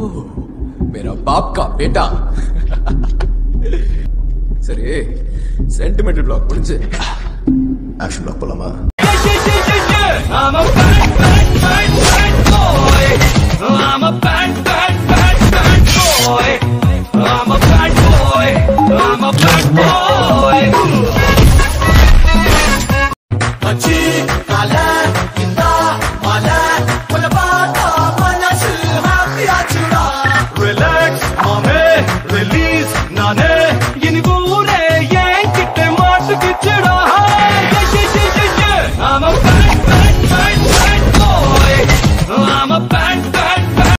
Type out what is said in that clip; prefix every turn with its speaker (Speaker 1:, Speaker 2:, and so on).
Speaker 1: मेरा बाप का बेटा சரி சென்டிமெண்டல் பிளாக் முடிஞ்சு ஆக்ஷன் பிளாக் போலாமா